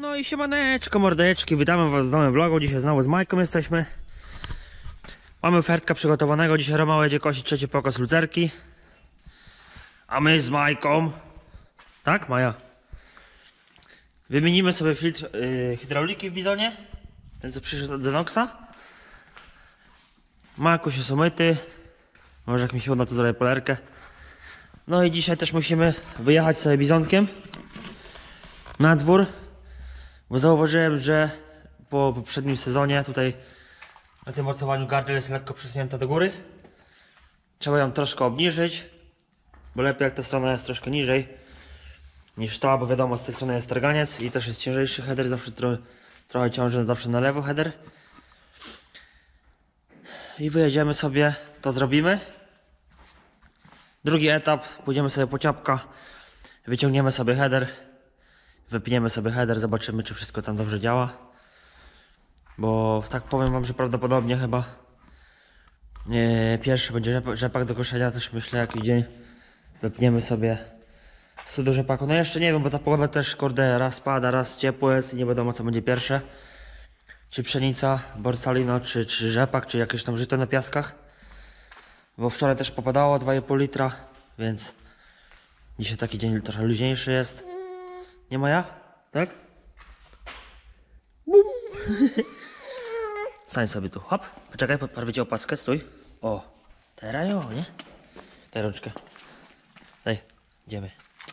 No i siemaneczko mordeczki, witamy was w nowym vlogu. Dzisiaj znowu z Majką jesteśmy. Mamy ofertkę przygotowanego. Dzisiaj Romeo jedzie kosić trzeci pokaz lucerki. A my z Majką, tak Maja, wymienimy sobie filtr hydrauliki w Bizonie. Ten co przyszedł od Zenoxa. Markus jest umyty. Może jak mi się uda to zrobię polerkę. No i dzisiaj też musimy wyjechać sobie Bizonkiem na dwór. Bo zauważyłem, że po poprzednim sezonie tutaj na tym mocowaniu gardziel jest lekko przesunięta do góry. Trzeba ją troszkę obniżyć, bo lepiej jak ta strona jest troszkę niżej niż ta, bo wiadomo, z tej strony jest targaniec i też jest ciężejszy header, zawsze trochę ciąży zawsze na lewo header. I wyjedziemy sobie, to zrobimy. Drugi etap, pójdziemy sobie po ciapka, wyciągniemy sobie header. Wypniemy sobie header, zobaczymy czy wszystko tam dobrze działa. Bo tak powiem wam, że prawdopodobnie chyba pierwszy będzie rzepak do koszenia, też myślę jaki dzień. Wypniemy sobie 100 do rzepaku. No jeszcze nie wiem, bo ta pogoda też kurde raz pada, raz ciepło jest i nie wiadomo co będzie pierwsze. Czy pszenica, borsalino, czy rzepak, czy jakieś tam żyto na piaskach. Bo wczoraj też popadało 2,5 litra, więc dzisiaj taki dzień trochę luźniejszy jest. Nie Maja? Tak? Stań sobie tu, hop. Poczekaj, parwię cię opaskę, stój. O, teraz jo, nie? Daj rączkę. Daj, idziemy.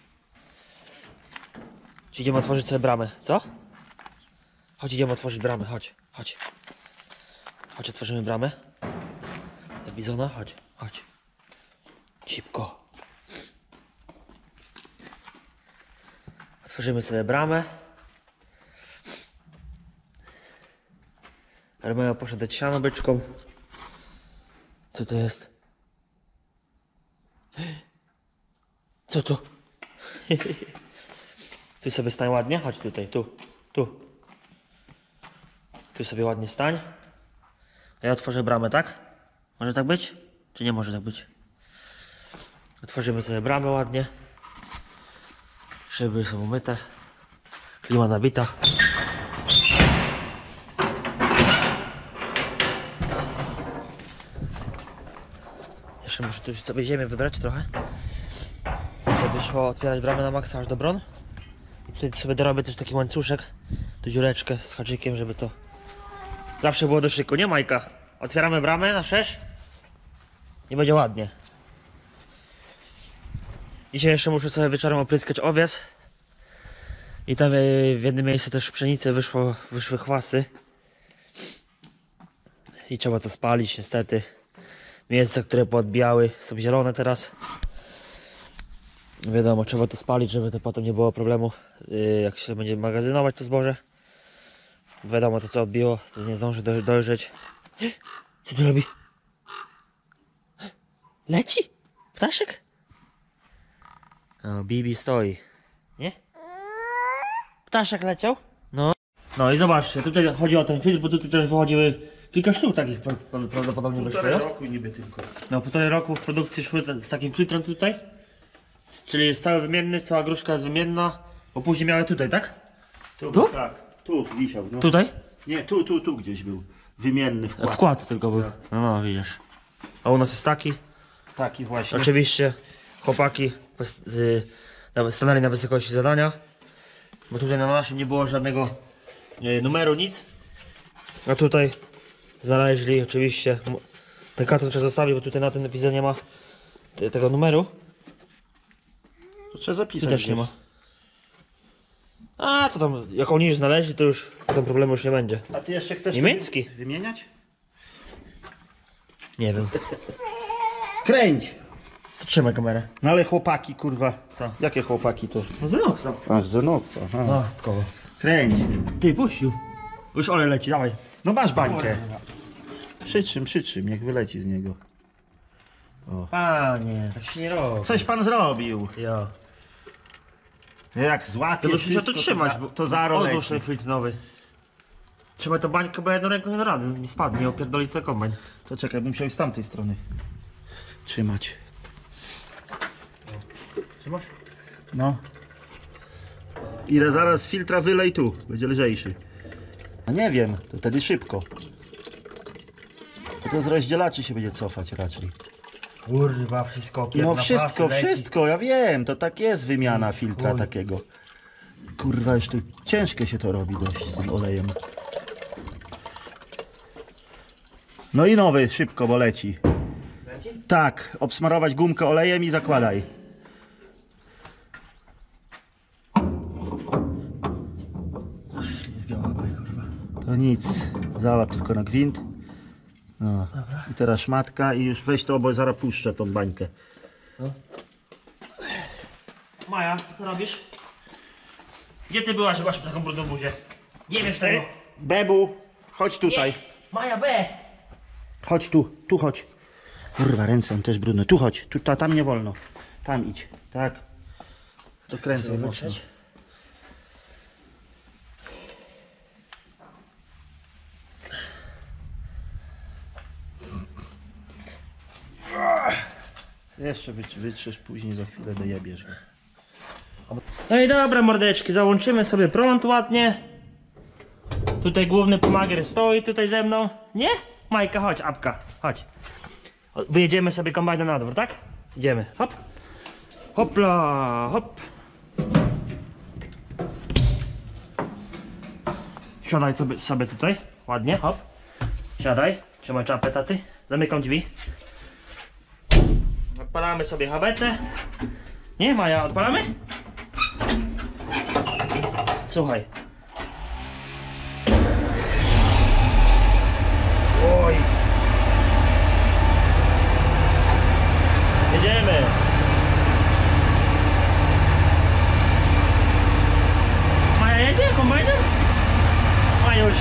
Czy idziemy otworzyć sobie bramę, co? Chodź, idziemy otworzyć bramę, chodź, chodź. Chodź, otworzymy bramę. Do Bizona, chodź, chodź. Szybko. Otworzymy sobie bramę. Romeo poszedł dać siano byczką. Co to jest? Co to? Tu sobie stań ładnie, chodź tutaj, tu. Tu sobie ładnie stań. A ja otworzę bramę, tak? Może tak być? Czy nie może tak być? Otworzymy sobie bramę ładnie. Szyby są umyte. Klima nabita. Jeszcze muszę tu sobie ziemię wybrać trochę, żeby szło otwierać bramę na maksa aż do bron. I tutaj sobie dorobię też taki łańcuszek, tu dziureczkę z haczykiem, żeby to zawsze było do szyku, nie Majka? Otwieramy bramę na szerz i będzie ładnie. Dzisiaj jeszcze muszę sobie wieczorem opryskać owies. I tam w jednym miejscu też w pszenicy wyszły chwasty. I trzeba to spalić niestety. Miejsca, które poodbijały, są zielone teraz. Wiadomo, trzeba to spalić, żeby to potem nie było problemu, jak się będzie magazynować to zboże. Wiadomo, to co odbiło, to nie zdąży dojrzeć. Co tu robi? Leci? Ptaszek? O, Bibi stoi. Nie? Ptaszek leciał? No. No i zobaczcie, tutaj chodzi o ten filtr, bo tutaj też wychodziły kilka sztuk takich prawdopodobnie wyszło. Półtora roku niby tylko. No, 1,5 roku w produkcji szły z takim filtrem tutaj. Czyli jest cały wymienny, cała gruszka jest wymienna. Bo później miały tutaj, tak? Tu? Tak, tu wisiał. No. Tutaj? Nie, tu gdzieś był. Wymienny wkład. Wkład tylko był. No, widzisz. A u nas jest taki. Taki właśnie. Oczywiście chłopaki stanęli na wysokości zadania. Bo tutaj na naszym nie było żadnego numeru, nic. A tutaj znaleźli oczywiście. Ten karton trzeba zostawić, bo tutaj na tym napisie nie ma tego numeru. To trzeba zapisać. Tu też nie ma. A to tam, jak oni już znaleźli, to już potem problemu już nie będzie. A ty jeszcze chcesz niemiecki wymieniać? Nie wiem. Kręć! To trzymaj kamerę. No ale chłopaki, kurwa. Co? Jakie chłopaki to? No Zenoxa. Ach, Zenoxa. No, kogo? Kręć. Ty, puścił. Już olej leci, dawaj. No masz bańkę. Przytrzym, niech wyleci z niego. Panie, tak się nie robi. Coś pan zrobił. Ja. Jak To złapie byś musiał to wszystko, trzymać, to, bo to zaro odłóż leci. ten filtr nowy. Trzymaj tą bańkę, bo jedną ręką nie da rady, mi spadnie, opierdolić sobie kombajn. To czekaj, bym musiał z tamtej strony trzymać. Trzymasz? No. Ile zaraz filtra wylej tu, będzie lżejszy. A nie wiem, to wtedy szybko. To z rozdzielaczy się będzie cofać raczej. Kurwa, wszystko No wszystko, ja wiem, to tak jest wymiana filtra takiego. Kurwa, już tu ciężkie się to robi dość z tym olejem. No i nowy, szybko, bo leci. Tak, obsmarować gumkę olejem i zakładaj. To nic, załap tylko na gwint. No. I teraz szmatka i już weź to, bo zaraz puszczę tą bańkę. Maja, co robisz? Gdzie ty byłaś, że masz taką brudną buzię? Nie wiesz tego. Bebu, chodź tutaj. Maja, B! Chodź tu chodź. Kurwa, ręce on też brudne. Tu chodź, tam nie wolno. Tam idź, tak. To kręcę mocno. Jeszcze wytrzesz, później za chwilę dojebiesz go. No i dobra, mordeczki, załączymy sobie prąd ładnie. Tutaj główny pomagier stoi tutaj ze mną. Nie? Majka, chodź, apka, chodź. Wyjedziemy sobie kombajnem na dwór, tak? Idziemy, hop. Hopla, hop. Siadaj sobie tutaj, ładnie, hop. Siadaj, trzymaj czapę, taty. Zamykam drzwi. Odpalamy sobie habetę. Nie, Maja, odpalamy? Słuchaj. Oj. Jedziemy. Maja jedzie kombajnem? Majuś.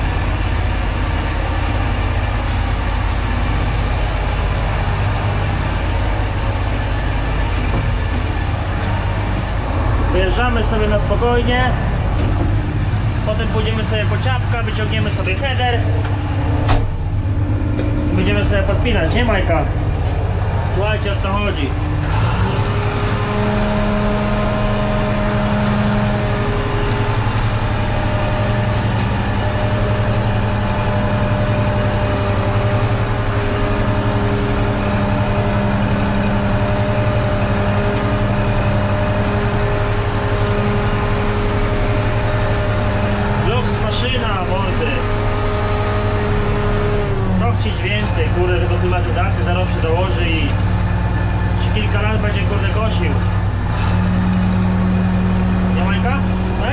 Wyjeżdżamy sobie na spokojnie. Potem pójdziemy sobie po ciapka, wyciągniemy sobie header. Będziemy sobie podpinać, nie Majka? Słuchajcie, o to chodzi. Więcej, kurde, tylko klimatyzację za rok się założy i kilka lat będzie kurde kosił. Nie Majka? Tak?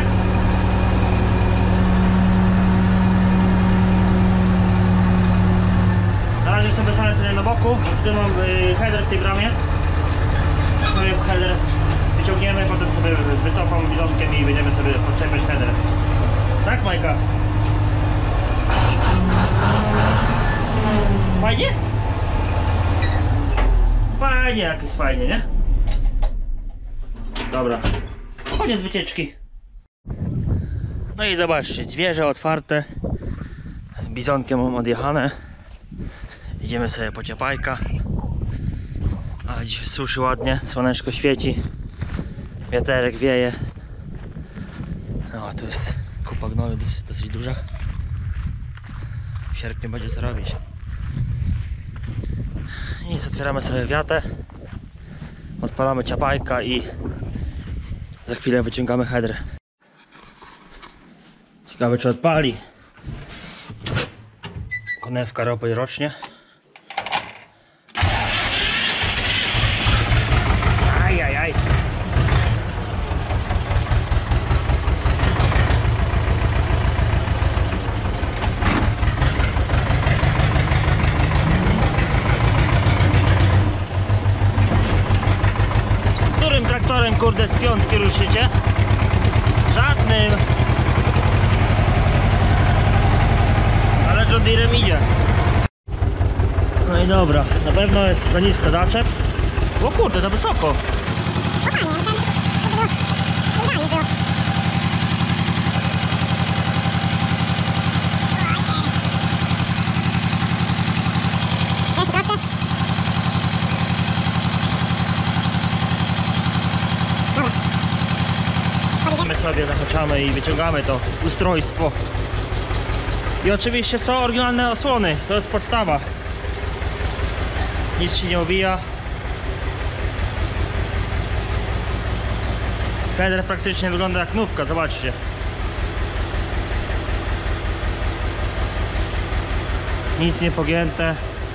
Na razie sobie stanę tutaj na boku, tutaj mam header w tej bramie. Sobie header wyciągniemy, potem sobie wycofam bizonkiem i będziemy sobie podczepiać header. Tak Majka? Fajnie? Fajnie, jak jest fajnie, nie? Dobra, koniec wycieczki. No i zobaczcie, zwierzę otwarte. Bizonkiem mam odjechane. Idziemy sobie po ciapajka. Ale dzisiaj suszy ładnie, słoneczko świeci. Wiaterek wieje. No, tu jest kupa gnoju dosyć duża. W sierpniu będzie co robić. Nic, otwieramy sobie wiatę, odpalamy ciapajka i za chwilę wyciągamy header. Ciekawe, czy odpali. Konewka ropy rocznie. Ajajaj. Traktorem kurde z piątki ruszycie? Żadnym. Ale John Deerem idzie. No i dobra, na pewno jest za nisko zaczep. O kurde, za wysoko. sobie zahaczamy i wyciągamy to ustrojstwo. I oczywiście co? Oryginalne osłony, to jest podstawa. Nic się nie owija. Header praktycznie wygląda jak nówka, zobaczcie. Nic nie pogięte.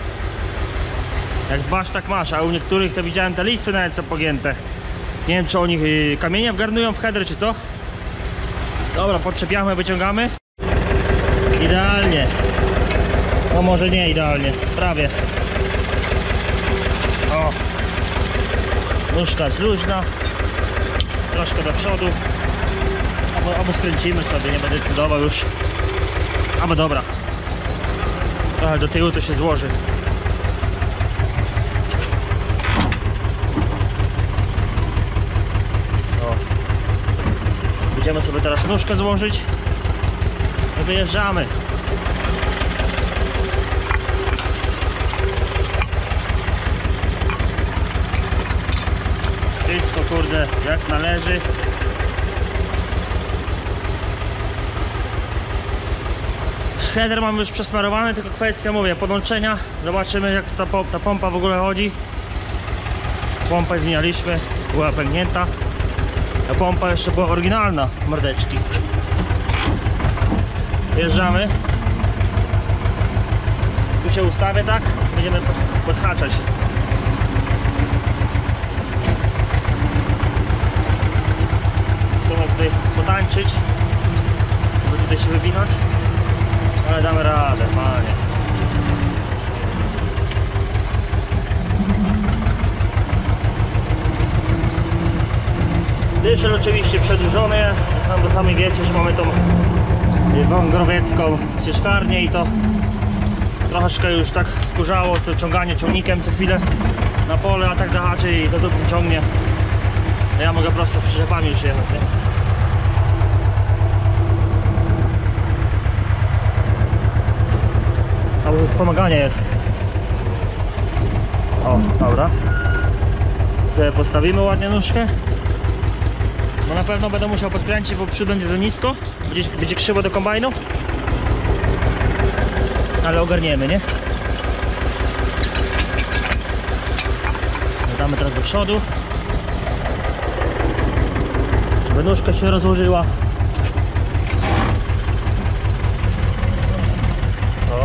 Jak dbasz, tak masz, a u niektórych to widziałem te listwy nawet są pogięte. Nie wiem, czy oni kamienia wgarnują w header, czy co? Dobra, podczepiamy, wyciągamy. Idealnie. No może nie idealnie, prawie. O. Nóżka jest luźna. Troszkę do przodu. Albo skręcimy sobie, nie będę decydował już. Albo dobra. Ale do tyłu to się złoży. O. Będziemy sobie teraz nóżkę złożyć. I wyjeżdżamy. Wszystko kurde jak należy. Header mamy już przesmarowany, tylko kwestia, mówię, podłączenia. Zobaczymy jak ta pompa w ogóle chodzi. Pompę zmienialiśmy, była pęknięta. A pompa jeszcze była oryginalna, mordeczki. Wjeżdżamy. Tu się ustawię, tak? Będziemy podhaczać. Chcemy tutaj potańczyć, żeby tutaj się wywinąć. Ale damy radę, panie. Dyszel oczywiście przedłużony jest. Zresztą to sami wiecie, że mamy tą wągrowiecką ścieżkarnię i to troszeczkę już tak wkurzało to ciąganie ciągnikiem co chwilę na pole, a tak zahaczy i to dupą ciągnie. Ja mogę prosto z przyczepami już jechać, nie? A wspomaganie jest. O, dobra. Sobie postawimy ładnie nóżkę. No na pewno będę musiał podkręcić, bo przód będzie za nisko. Będzie krzywo do kombajnu. Ale ogarniemy, nie? Damy teraz do przodu, żeby nóżka się rozłożyła. O.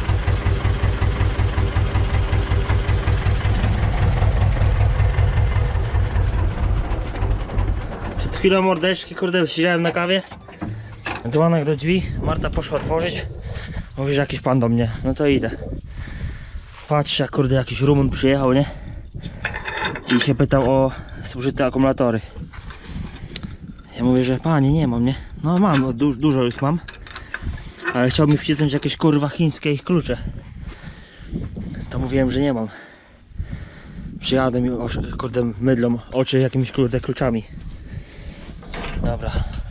Przed chwilą mordeczki, kurde, siedziałem na kawie. Dzwonek do drzwi, Marta poszła otworzyć. Mówi, że jakiś pan do mnie, no to idę. Patrzę, kurde, jakiś Rumun przyjechał, nie? I się pytał o zużyte akumulatory. Ja mówię, że panie, nie mam, nie? No mam, dużo ich mam. Ale chciał mi wcisnąć jakieś kurwa chińskie ich klucze. To mówiłem, że nie mam. Przyjadę mi, kurde, mydlą oczy jakimiś kurde kluczami. Dobra.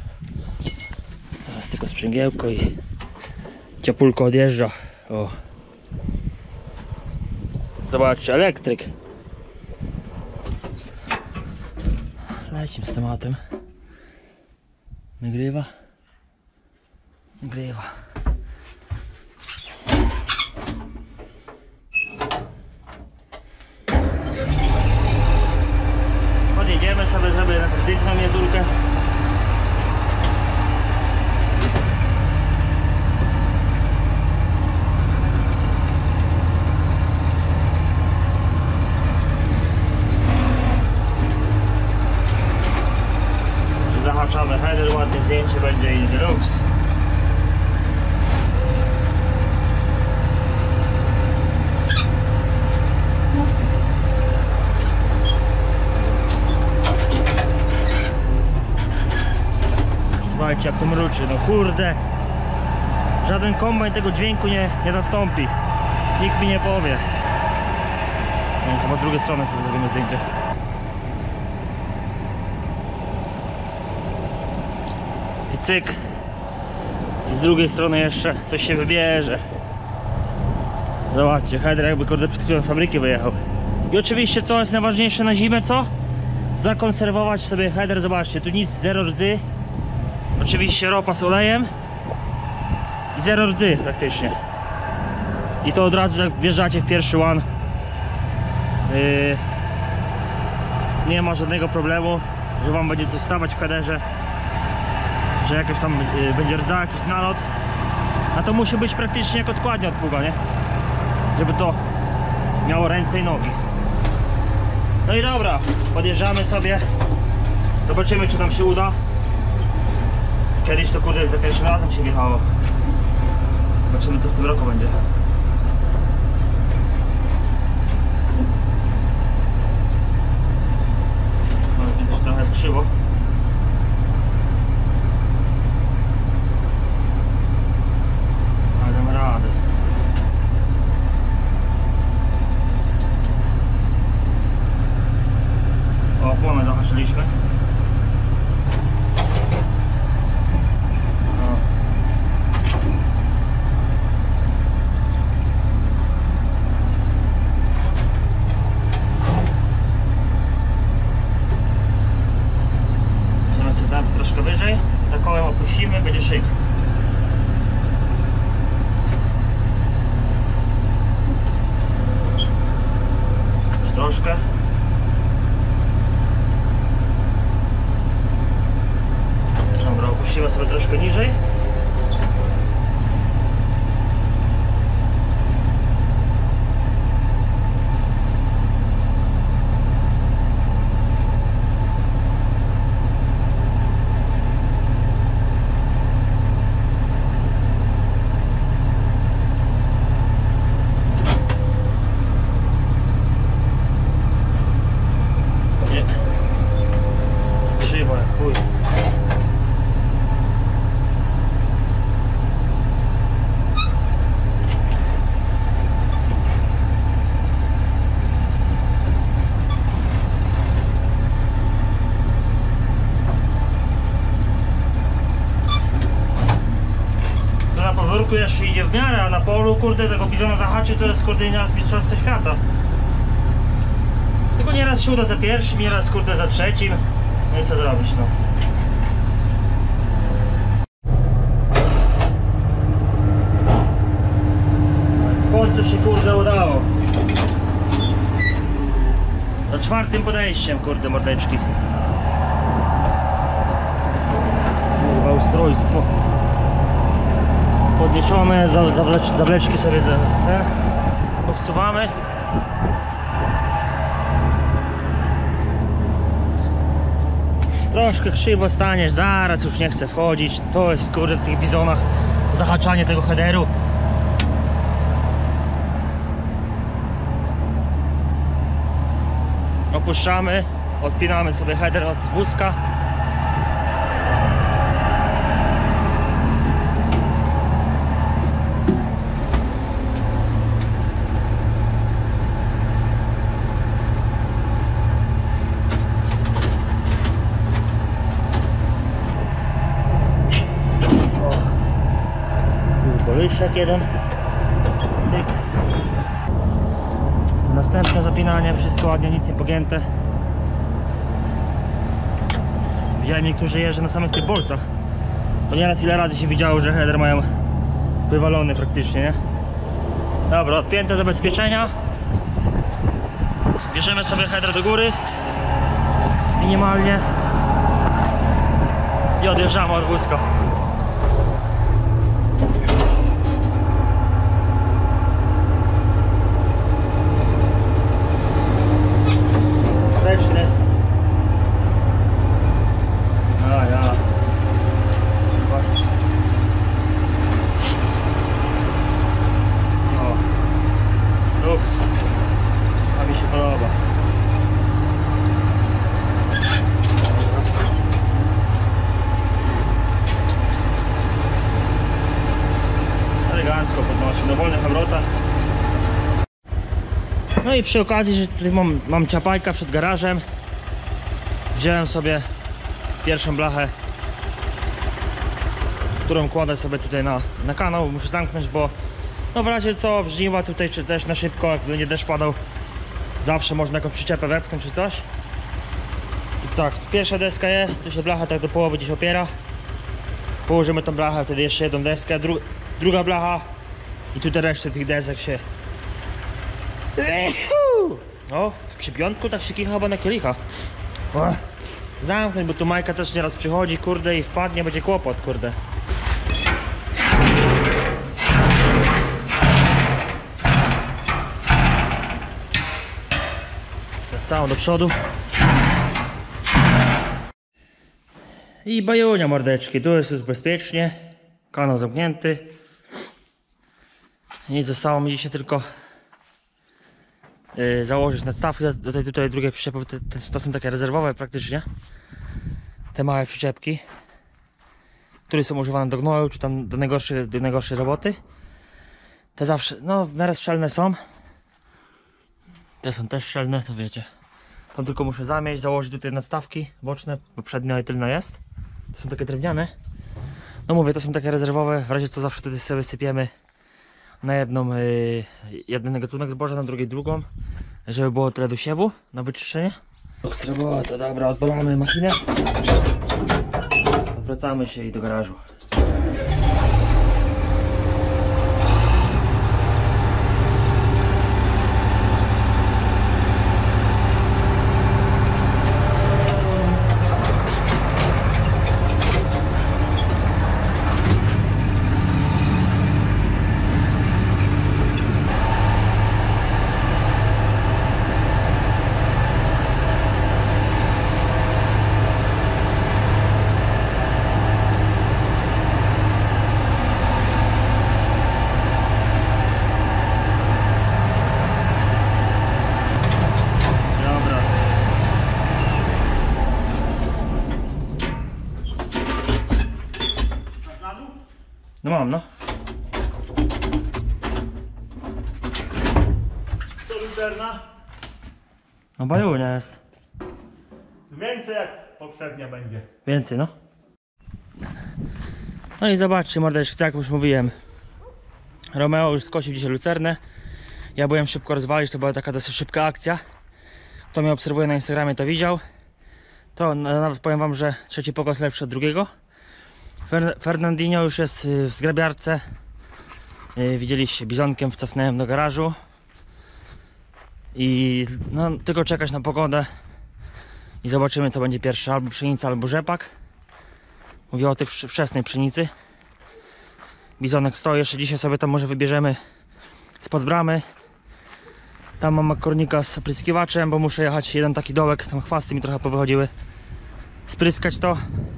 Teraz tylko sprzęgiełko i ciepulko odjeżdża. O. Zobaczcie, elektryk. Lecimy z tematem. Nagrywa. Nagrywa. Podjedziemy sobie, żeby zdjąć na miniaturkę. Zahaczamy header, ładne zdjęcie będzie i deluxe. Słuchajcie, jak to mruczy, no kurde. Żaden kombajn tego dźwięku nie zastąpi. Nikt mi nie powie. No, chyba z drugiej strony sobie zrobimy zdjęcie. I cyk. I z drugiej strony jeszcze coś się wybierze. Zobaczcie, header jakby kurde przed chwilą z fabryki wyjechał. I oczywiście co jest najważniejsze na zimę, co? Zakonserwować sobie header, zobaczcie, tu nic, zero rdzy. oczywiście ropa z olejem i zero rdzy praktycznie. I to od razu jak wjeżdżacie w pierwszy łan, nie ma żadnego problemu, że wam będzie coś stawać w headerze, że jakoś tam będzie rdza, jakiś nalot. A to musi być praktycznie jak odkładnie od pługa, nie? Żeby to miało ręce i nogi. No i dobra, podjeżdżamy sobie. Zobaczymy, czy nam się uda. Kiedyś to kurde za pierwszym razem się wjechało. Zobaczymy, co w tym roku będzie. No, widzę, że trochę jest krzywo. Ale damy radę. O, płonę zahaczyliśmy. Troszkę wyżej, za kołem opuścimy, będzie szyk. Już troszkę. Dobra, opuścimy sobie troszkę niżej. Tu jeszcze idzie w miarę, a na polu kurde tego bizona zahaczy, to jest kurde nieraz mistrzostwo świata. Tylko nieraz się uda za pierwszym, nieraz kurde za trzecim. No i co zrobić, no. W końcu się kurde udało. Za czwartym podejściem kurde mordeczki. Kurwa ustrojstwo. Podniesione, zawleczki sobie powsuwamy. Troszkę krzywo staniesz, zaraz już nie chcę wchodzić. To jest kurde w tych bizonach zahaczanie tego headeru. Opuszczamy, odpinamy sobie header od wózka. Polyszek jeden. Cyk. Następne zapinanie, wszystko ładnie, nic nie pogięte. Widziałem niektórzy jeżdżą na samych tych bolcach. To nieraz ile razy się widziało, że header mają wywalony praktycznie, nie? Dobra, odpięte zabezpieczenia. Bierzemy sobie header do góry. Minimalnie. I odjeżdżamy od wózka. A mi się podoba. Elegancko podnosi do wolnych obrotach. No i przy okazji, że tutaj mam ciapajka przed garażem, wziąłem sobie pierwszą blachę, którą kładę sobie tutaj na kanał. Muszę zamknąć, bo no w razie co, w żniwa tutaj, czy też na szybko, jak będzie deszcz padał, zawsze można jakąś przyczepę wepchnąć czy coś. I tak, pierwsza deska jest, tu się blacha tak do połowy gdzieś opiera. Położymy tą blachę, wtedy jeszcze jedną deskę, druga blacha i tutaj resztę tych desek się... O, przy piątku tak się kicha chyba na kielicha. O, zamknąć, bo tu Majka też nieraz przychodzi, kurde, i wpadnie, będzie kłopot, kurde. Teraz całą do przodu. I bajunia, mordeczki, tu jest już bezpiecznie. Kanał zamknięty. I zostało mi dzisiaj tylko założyć nadstawki do tej tutaj drugiej przyczepy. To są takie rezerwowe praktycznie. Te małe przyczepki, które są używane do gnoju, czy tam do najgorszej roboty. Te zawsze, no w miarę szczelne są. Te są też szczelne, to wiecie. Tam tylko muszę zamieść, założyć tutaj nadstawki boczne, bo przednia i tylna jest. To są takie drewniane. No mówię, to są takie rezerwowe, w razie co zawsze wtedy sobie sypiemy na jedną, jeden gatunek zboża, na drugiej drugą, żeby było tyle do siewu na wyczyszczenie. To dobra, odpalamy machinę. Odwracamy się i do garażu. No mam, no. To lucerna? No bajunia jest. Więcej jak poprzednia będzie. Więcej, no. No i zobaczcie, mordeczki, tak jak już mówiłem. Romeo już skosił dzisiaj lucernę. Ja byłem szybko rozwalić, to była taka dosyć szybka akcja. Kto mnie obserwuje na Instagramie, to widział. To nawet powiem wam, że trzeci pokos lepszy od drugiego. Fernandinho już jest w zgrabiarce. Widzieliście, bizonkiem wcofnąłem do garażu. I no, tylko czekać na pogodę. I zobaczymy, co będzie pierwsze, albo pszenica, albo rzepak. Mówię o tej wczesnej pszenicy. Bizonek stoi, jeszcze dzisiaj sobie tam może wybierzemy spod bramy. Tam mam kornika z opryskiwaczem, bo muszę jechać jeden taki dołek, tam chwasty mi trochę powychodziły. Spryskać to,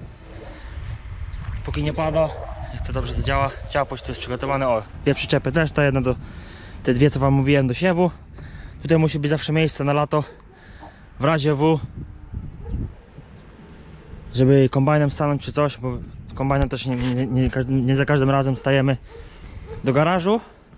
póki nie pada, niech to dobrze zadziała. Ciałość tu jest przygotowane. O, dwie przyczepy też, ta jedna do, te dwie co wam mówiłem, do siewu. Tutaj musi być zawsze miejsce na lato, w razie W, żeby kombajnem stanąć czy coś, bo kombajnem też nie za każdym razem stajemy do garażu.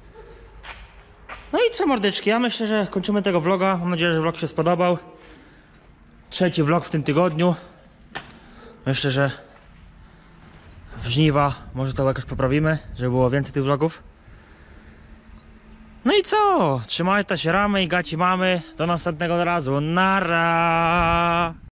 No i co, mordeczki, ja myślę, że kończymy tego vloga. Mam nadzieję, że vlog się spodobał. Trzeci vlog w tym tygodniu. Myślę, że w żniwa może to jakoś poprawimy, żeby było więcej tych vlogów. No i co? Trzymajcie się, ramy i gaci mamy. Do następnego razu. Nara!